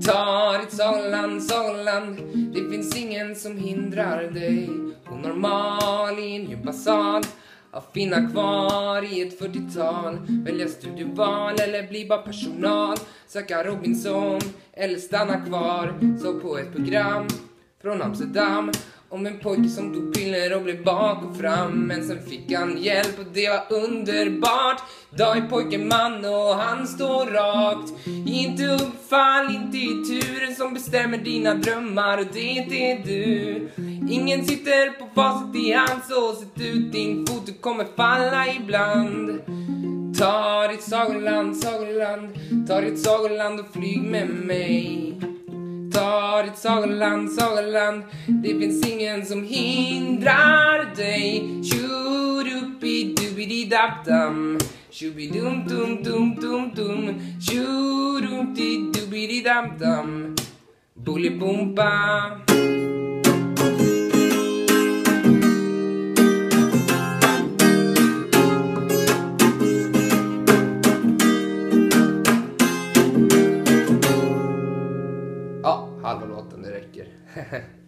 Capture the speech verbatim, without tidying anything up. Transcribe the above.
Ta ditt sagoland, sagoland, det finns ingen som hindrar dig. Och normal i en djup basal att finna kvar i ett fyrtiotal. Välja studieval eller bli bara personal. Söka Robinson eller stanna kvar. Så på ett program från Amsterdam om en pojke som tog piller och blev bak och fram. Men sen fick han hjälp och det var underbart. Idag är pojken man och han står rakt. Inte uppfall, inte i turen som bestämmer dina drömmar. Och det är inte du. Ingen sitter på facit i hand, så sätt ut din fot, du kommer falla ibland. Ta ditt sagoland, sagoland, ta ditt sagoland och flyg med mig. Ta ditt sagoland, sagoland, det finns ingen som hindrar dig. Shoo-doo-bi-doo-bi-di-dab-dam, shoo-bi-dum-dum-dum-dum-dum, shoo-doo-bi-di-dab-dam, bully-bumpa. Ja, halva låten, det räcker.